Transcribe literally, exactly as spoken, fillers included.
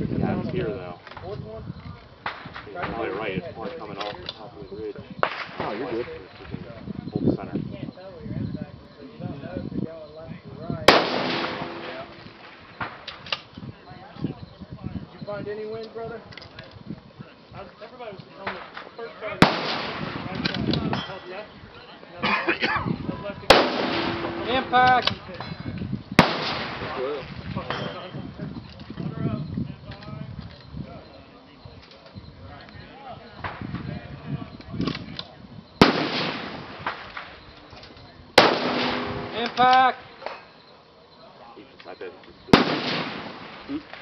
Yeah, it's here though. You're probably right, it's more coming off the top of the ridge. Oh, you're good. You can hold the center. Did you find any wind, brother? Everybody was on the first target. Held left. Held left to go. Impact! Well. Impact! I bet it's just